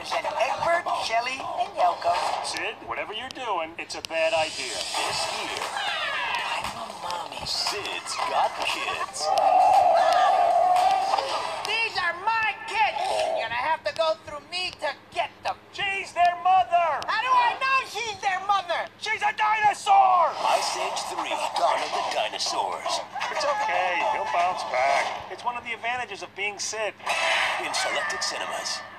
represent Egbert, Shelley, and Yoko. Sid, whatever you're doing, it's a bad idea. This year, I'm a mommy. Sid's got kids. These are my kids! You're gonna have to go through me to get them. She's their mother! How do I know she's their mother? She's a dinosaur! Ice Age 3, Dawn of the Dinosaurs. It's okay, he'll bounce back. It's one of the advantages of being Sid. In selected cinemas.